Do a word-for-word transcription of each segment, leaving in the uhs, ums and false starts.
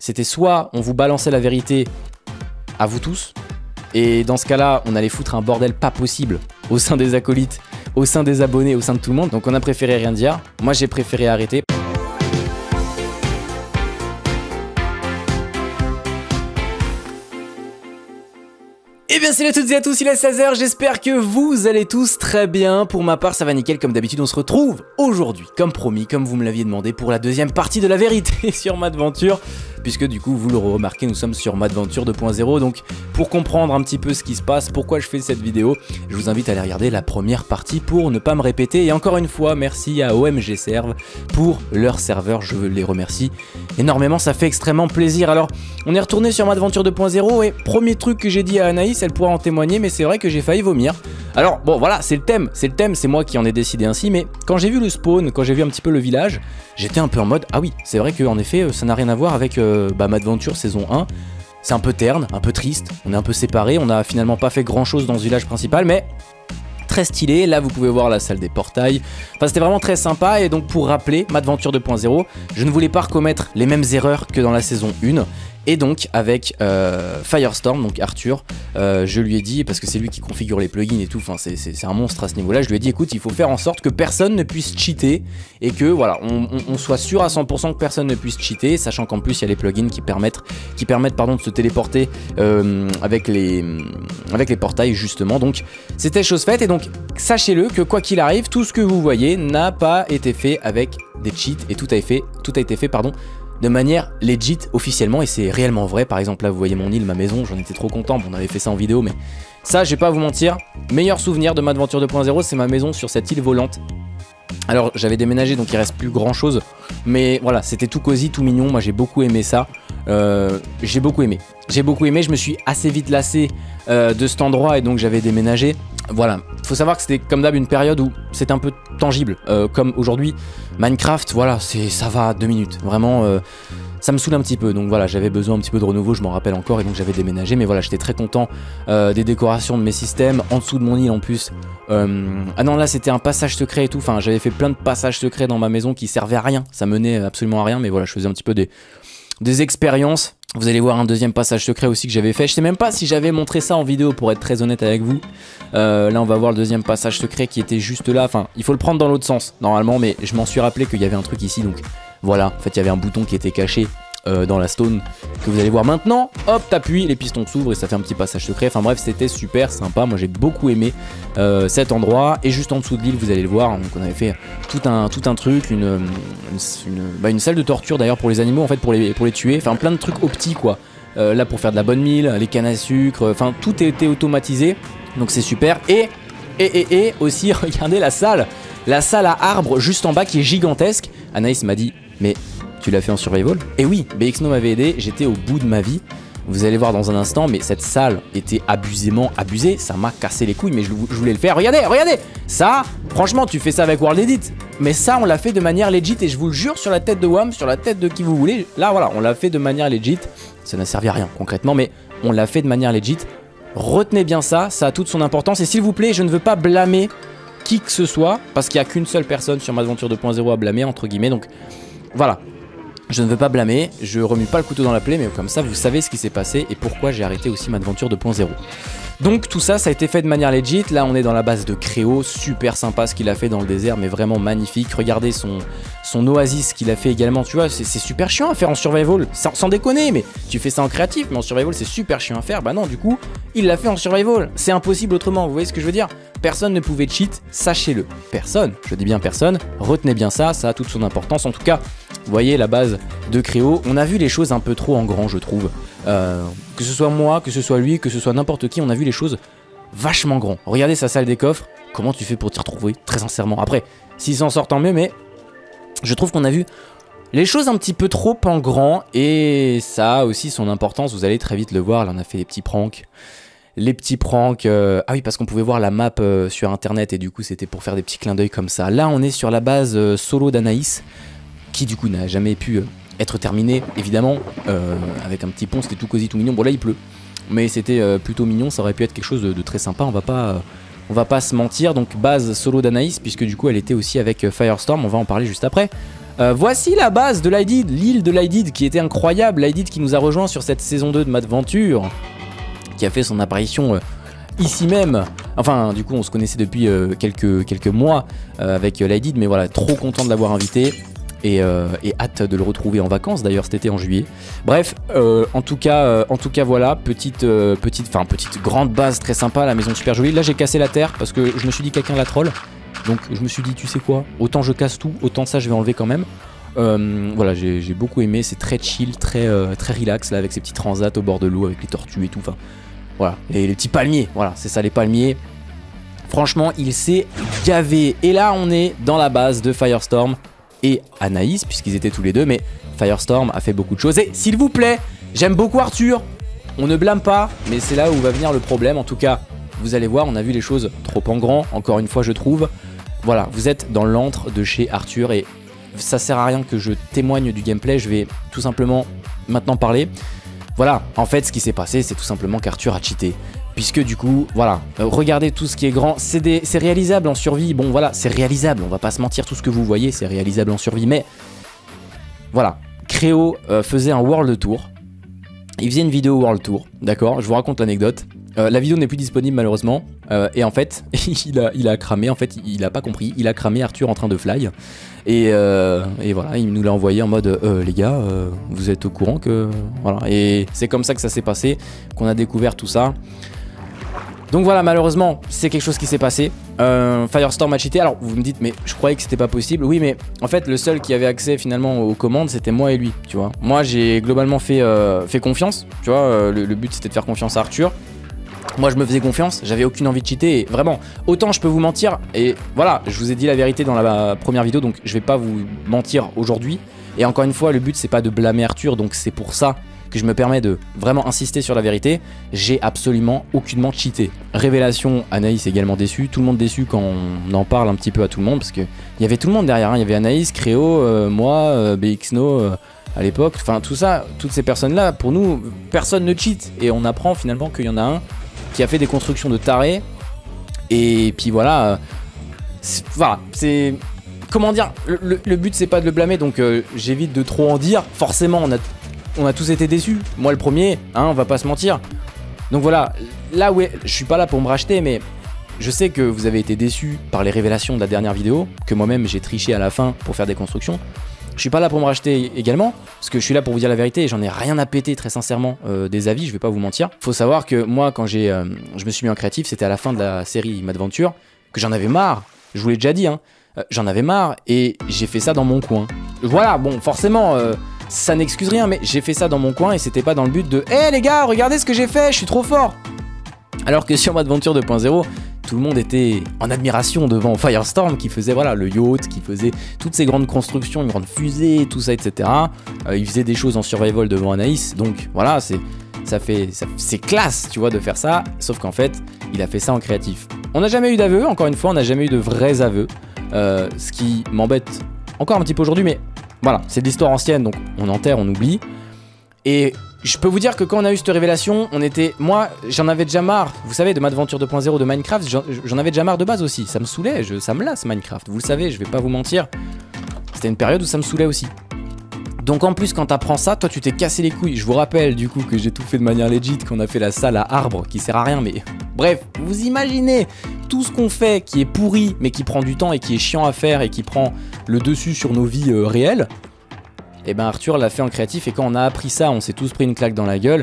c'était soit on vous balançait la vérité à vous tous, et dans ce cas-là, on allait foutre un bordel pas possible au sein des acolytes, au sein des abonnés, au sein de tout le monde. Donc on a préféré rien dire. Moi j'ai préféré arrêter. Eh bien salut à toutes et à tous, il est seize heures, j'espère que vous allez tous très bien. Pour ma part ça va nickel, comme d'habitude on se retrouve aujourd'hui, comme promis, comme vous me l'aviez demandé, pour la deuxième partie de la vérité sur Madventure. Puisque du coup vous l'aurez remarqué, nous sommes sur Madventure deux point zéro. Donc pour comprendre un petit peu ce qui se passe, pourquoi je fais cette vidéo, je vous invite à aller regarder la première partie pour ne pas me répéter. Et encore une fois, merci à O M G Serve pour leur serveur, je les remercie énormément, ça fait extrêmement plaisir. Alors on est retourné sur Madventure deux point zéro et premier truc que j'ai dit à Anaïs, elle pourra en témoigner, mais c'est vrai que j'ai failli vomir. Alors bon voilà, c'est le thème, c'est le thème, c'est moi qui en ai décidé ainsi, mais quand j'ai vu le spawn, quand j'ai vu un petit peu le village, j'étais un peu en mode, ah oui, c'est vrai qu'en effet, ça n'a rien à voir avec euh, bah, Madventure saison un. C'est un peu terne, un peu triste, on est un peu séparés, on n'a finalement pas fait grand chose dans ce village principal, mais très stylé. Là vous pouvez voir la salle des portails, enfin c'était vraiment très sympa. Et donc pour rappeler, Madventure deux point zéro, je ne voulais pas recommettre les mêmes erreurs que dans la saison un. Et donc avec euh, Firestorm, donc Arthur, euh, je lui ai dit, parce que c'est lui qui configure les plugins et tout, enfin c'est un monstre à ce niveau là, je lui ai dit écoute, il faut faire en sorte que personne ne puisse cheater, et que voilà, on, on, on soit sûr à cent pour cent que personne ne puisse cheater, sachant qu'en plus il y a les plugins qui permettent, qui permettent pardon, de se téléporter euh, avec, les, avec les portails justement. Donc c'était chose faite, et donc sachez-le que quoi qu'il arrive, tout ce que vous voyez n'a pas été fait avec des cheats, et tout a été fait, tout a été fait pardon, de manière legit officiellement, et c'est réellement vrai. Par exemple là vous voyez mon île, ma maison, j'en étais trop content, bon, on avait fait ça en vidéo, mais ça je vais pas à vous mentir, meilleur souvenir de Madventure deux point zéro, c'est ma maison sur cette île volante. Alors j'avais déménagé donc il reste plus grand chose, mais voilà, c'était tout cosy, tout mignon, moi j'ai beaucoup aimé ça. euh, J'ai beaucoup aimé, j'ai beaucoup aimé, je me suis assez vite lassé euh, de cet endroit, et donc j'avais déménagé. Voilà, faut savoir que c'était comme d'hab une période où c'était un peu tangible, euh, comme aujourd'hui. Minecraft, voilà, c'est ça va deux minutes, vraiment, euh, ça me saoule un petit peu. Donc voilà, j'avais besoin un petit peu de renouveau, je m'en rappelle encore, et donc j'avais déménagé. Mais voilà, j'étais très content euh, des décorations de mes systèmes, en dessous de mon île en plus. Euh, ah non, là c'était un passage secret et tout, enfin j'avais fait plein de passages secrets dans ma maison qui servaient à rien, ça menait absolument à rien, mais voilà, je faisais un petit peu des, des expériences. Vous allez voir un deuxième passage secret aussi que j'avais fait. Je sais même pas si j'avais montré ça en vidéo, pour être très honnête avec vous. Euh, là on va voir le deuxième passage secret qui était juste là. Enfin il faut le prendre dans l'autre sens normalement, mais je m'en suis rappelé qu'il y avait un truc ici. Donc voilà, en fait il y avait un bouton qui était caché euh, dans la stone, que vous allez voir maintenant. Hop, t'appuies, les pistons s'ouvrent et ça fait un petit passage secret. Enfin bref, c'était super sympa, moi j'ai beaucoup aimé euh, cet endroit. Et juste en dessous de l'île, vous allez le voir, donc on avait fait tout un, tout un truc, une, une, une, bah, une salle de torture d'ailleurs pour les animaux, en fait pour les, pour les tuer. Enfin plein de trucs optiques quoi. Euh, là pour faire de la bonne mille, les cannes à sucre, enfin tout était automatisé, donc c'est super. Et, et, et, et aussi regardez la salle, la salle à arbres juste en bas qui est gigantesque. Anaïs m'a dit mais tu l'as fait en survival? Et oui, B X N O m'avait aidé, j'étais au bout de ma vie. Vous allez voir dans un instant, mais cette salle était abusément abusée, ça m'a cassé les couilles, mais je, je voulais le faire. Regardez, regardez, ça, franchement, tu fais ça avec World Edit, mais ça, on l'a fait de manière legit, et je vous le jure, sur la tête de W A M, sur la tête de qui vous voulez, là, voilà, on l'a fait de manière legit. Ça n'a servi à rien concrètement, mais on l'a fait de manière legit. Retenez bien ça, ça a toute son importance, et s'il vous plaît, je ne veux pas blâmer qui que ce soit, parce qu'il n'y a qu'une seule personne sur Madventure deux point zéro à blâmer, entre guillemets, donc voilà. Je ne veux pas blâmer, je remue pas le couteau dans la plaie, mais comme ça vous savez ce qui s'est passé et pourquoi j'ai arrêté aussi Madventure deux point zéro. Donc tout ça, ça a été fait de manière legit. Là on est dans la base de Créo, super sympa ce qu'il a fait dans le désert, mais vraiment magnifique. Regardez son, son oasis qu'il a fait également, tu vois, c'est super chiant à faire en survival, sans, sans déconner, mais tu fais ça en créatif, mais en survival c'est super chiant à faire. Bah non, du coup, il l'a fait en survival, c'est impossible autrement, vous voyez ce que je veux dire? Personne ne pouvait cheat, sachez-le. Personne, je dis bien personne, retenez bien ça, ça a toute son importance. En tout cas, vous voyez la base de Créo, on a vu les choses un peu trop en grand je trouve. Euh, que ce soit moi, que ce soit lui, que ce soit n'importe qui, on a vu les choses vachement grand. Regardez sa salle des coffres, comment tu fais pour t'y retrouver, très sincèrement. Après, s'il s'en sort tant mieux, mais je trouve qu'on a vu les choses un petit peu trop en grand, et ça a aussi son importance, vous allez très vite le voir. Là on a fait les petits pranks. Les petits pranks, euh... ah oui parce qu'on pouvait voir la map euh, sur internet, et du coup c'était pour faire des petits clins d'œil comme ça. Là on est sur la base euh, solo d'Anaïs, qui du coup n'a jamais pu euh, être terminée, évidemment, euh, avec un petit pont, c'était tout cosy, tout mignon. Bon là il pleut, mais c'était euh, plutôt mignon, ça aurait pu être quelque chose de, de très sympa, on va pas, euh, on va pas se mentir. Donc base solo d'Anaïs, puisque du coup elle était aussi avec euh, Firestorm, on va en parler juste après. Euh, voici la base de l'Aidid, l'île de l'Aidid qui était incroyable. L'Aidid qui nous a rejoint sur cette saison deux de Madventure, qui a fait son apparition euh, ici même. Enfin, du coup, on se connaissait depuis euh, quelques, quelques mois euh, avec l'Aidid, mais voilà, trop content de l'avoir invité. Et, euh, et hâte de le retrouver en vacances d'ailleurs cet été en juillet. Bref, euh, en tout cas, euh, en tout cas voilà, petite, euh, petite, enfin petite grande base très sympa, la maison super jolie. Là j'ai cassé la terre parce que je me suis dit quelqu'un la troll. Donc je me suis dit tu sais quoi, autant je casse tout, autant ça je vais enlever quand même. Euh, voilà, j'ai beaucoup aimé, c'est très chill, très, euh, très relax là avec ces petits transats au bord de l'eau avec les tortues et tout. Enfin voilà, les, les petits palmiers, voilà, c'est ça les palmiers. Franchement, il s'est gavé. Et là on est dans la base de Firestorm et Anaïs, puisqu'ils étaient tous les deux, mais Firestorm a fait beaucoup de choses. Et s'il vous plaît, j'aime beaucoup Arthur, on ne blâme pas, mais c'est là où va venir le problème. En tout cas, vous allez voir, on a vu les choses trop en grand, encore une fois je trouve. Voilà, vous êtes dans l'antre de chez Arthur et ça sert à rien que je témoigne du gameplay, je vais tout simplement maintenant parler. Voilà, en fait ce qui s'est passé, c'est tout simplement qu'Arthur a cheaté. Puisque du coup, voilà, euh, regardez tout ce qui est grand, c'est réalisable en survie, bon voilà, c'est réalisable, on va pas se mentir, tout ce que vous voyez, c'est réalisable en survie, mais voilà, Créo euh, faisait un World Tour, il faisait une vidéo World Tour, d'accord, je vous raconte l'anecdote, euh, la vidéo n'est plus disponible malheureusement, euh, et en fait, il a, il a cramé, en fait, il a pas compris, il a cramé Arthur en train de fly, et, euh, et voilà, il nous l'a envoyé en mode, euh, les gars, euh, vous êtes au courant que, voilà, et c'est comme ça que ça s'est passé, qu'on a découvert tout ça. Donc voilà, malheureusement, c'est quelque chose qui s'est passé. Euh, Firestorm a cheaté. Alors, vous me dites, mais je croyais que c'était pas possible. Oui, mais en fait, le seul qui avait accès finalement aux commandes, c'était moi et lui, tu vois. Moi, j'ai globalement fait, euh, fait confiance, tu vois. Euh, le, le but, c'était de faire confiance à Arthur. Moi, je me faisais confiance. J'avais aucune envie de cheater. Et vraiment, autant je peux vous mentir. Et voilà, je vous ai dit la vérité dans la première vidéo, donc je vais pas vous mentir aujourd'hui. Et encore une fois, le but, c'est pas de blâmer Arthur, donc c'est pour ça que je me permets de vraiment insister sur la vérité. J'ai absolument aucunement cheaté. Révélation, Anaïs également déçue, tout le monde déçu quand on en parle un petit peu à tout le monde, parce qu'il y avait tout le monde derrière, hein. Il y avait Anaïs, Créo, euh, moi, euh, BXno euh, à l'époque, enfin tout ça, toutes ces personnes-là, pour nous, personne ne cheat, et on apprend finalement qu'il y en a un qui a fait des constructions de tarés, et puis voilà, euh, voilà, c'est... Comment dire, le, le, le but c'est pas de le blâmer, donc euh, j'évite de trop en dire, forcément on a... On a tous été déçus, moi le premier, hein, on va pas se mentir. Donc voilà, là où je suis pas là pour me racheter, mais je sais que vous avez été déçus par les révélations de la dernière vidéo, que moi-même j'ai triché à la fin pour faire des constructions. Je suis pas là pour me racheter également, parce que je suis là pour vous dire la vérité et j'en ai rien à péter très sincèrement euh, des avis, je vais pas vous mentir. Faut savoir que moi quand j'ai, euh, je me suis mis en créatif, c'était à la fin de la série Madventure, que j'en avais marre, je vous l'ai déjà dit, hein, euh, j'en avais marre et j'ai fait ça dans mon coin. Voilà, bon forcément... Euh, ça n'excuse rien, mais j'ai fait ça dans mon coin et c'était pas dans le but de « Hé les gars, regardez ce que j'ai fait, je suis trop fort !» Alors que sur Madventure deux point zéro, tout le monde était en admiration devant Firestorm qui faisait voilà, le yacht, qui faisait toutes ces grandes constructions, une grande fusée, tout ça, et cetera. Euh, il faisait des choses en survival devant Anaïs, donc voilà, c'est ça fait, ça, c'est classe, tu vois, de faire ça, sauf qu'en fait, il a fait ça en créatif. On n'a jamais eu d'aveux, encore une fois, on n'a jamais eu de vrais aveux, euh, ce qui m'embête encore un petit peu aujourd'hui, mais... Voilà, c'est de l'histoire ancienne, donc on enterre, on oublie. Et je peux vous dire que quand on a eu cette révélation, on était... Moi, j'en avais déjà marre, vous savez, de Madventure deux point zéro, de Minecraft, j'en avais déjà marre de base aussi. Ça me saoulait, je, ça me lasse Minecraft, vous le savez, je vais pas vous mentir. C'était une période où ça me saoulait aussi. Donc en plus, quand t'apprends ça, toi tu t'es cassé les couilles. Je vous rappelle du coup que j'ai tout fait de manière legit, qu'on a fait la salle à arbre qui sert à rien, mais... Bref, vous imaginez tout ce qu'on fait qui est pourri, mais qui prend du temps et qui est chiant à faire et qui prend le dessus sur nos vies euh, réelles. Et ben Arthur l'a fait en créatif et quand on a appris ça, on s'est tous pris une claque dans la gueule.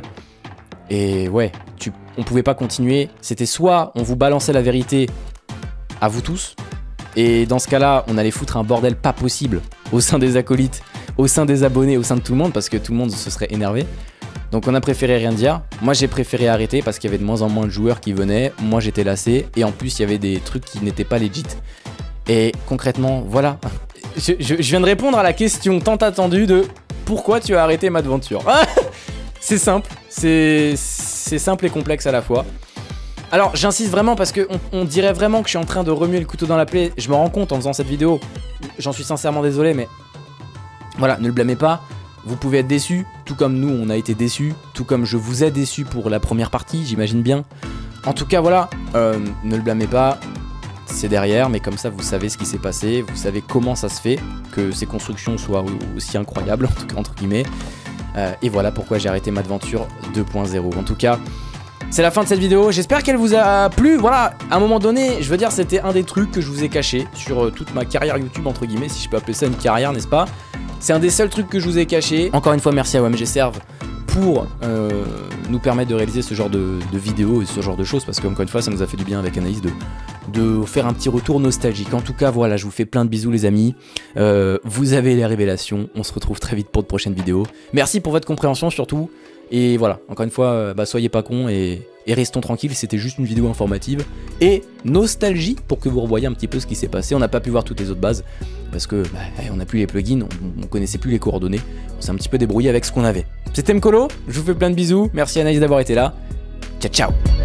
Et ouais, tu, on pouvait pas continuer. C'était soit on vous balançait la vérité à vous tous, et dans ce cas-là, on allait foutre un bordel pas possible au sein des acolytes, au sein des abonnés, au sein de tout le monde, parce que tout le monde se serait énervé. Donc on a préféré rien dire. Moi j'ai préféré arrêter parce qu'il y avait de moins en moins de joueurs qui venaient. Moi j'étais lassé et en plus il y avait des trucs qui n'étaient pas legit. Et concrètement, voilà. Je, je, je viens de répondre à la question tant attendue de pourquoi tu as arrêté Madventure. C'est simple, c'est simple et complexe à la fois. Alors j'insiste vraiment parce qu'on on dirait vraiment que je suis en train de remuer le couteau dans la plaie. Je me rends compte en faisant cette vidéo. J'en suis sincèrement désolé, mais voilà, ne le blâmez pas. Vous pouvez être déçus, tout comme nous on a été déçus, tout comme je vous ai déçus pour la première partie, j'imagine bien. En tout cas voilà, euh, ne le blâmez pas. c'est derrière, mais comme ça vous savez ce qui s'est passé, vous savez comment ça se fait, que ces constructions soient aussi incroyables, en tout cas entre guillemets. Euh, et voilà pourquoi j'ai arrêté Madventure deux point zéro. En tout cas, c'est la fin de cette vidéo, j'espère qu'elle vous a plu. Voilà, à un moment donné, je veux dire, c'était un des trucs que je vous ai caché sur euh, toute ma carrière YouTube, entre guillemets, si je peux appeler ça une carrière, n'est-ce pas? C'est un des seuls trucs que je vous ai caché. Encore une fois, merci à O M G Serve pour euh, nous permettre de réaliser ce genre de, de vidéos et ce genre de choses, parce qu'encore une fois, ça nous a fait du bien avec Anaïs de, de faire un petit retour nostalgique. En tout cas, voilà, je vous fais plein de bisous les amis. Euh, vous avez les révélations, on se retrouve très vite pour de prochaines vidéos. Merci pour votre compréhension surtout. Et voilà, encore une fois, bah, soyez pas cons et, et restons tranquilles, c'était juste une vidéo informative et nostalgie pour que vous revoyiez un petit peu ce qui s'est passé. On n'a pas pu voir toutes les autres bases parce que bah, on n'a plus les plugins, on, on connaissait plus les coordonnées, on s'est un petit peu débrouillé avec ce qu'on avait. C'était Mkolo, je vous fais plein de bisous, merci Anaïs d'avoir été là, ciao ciao.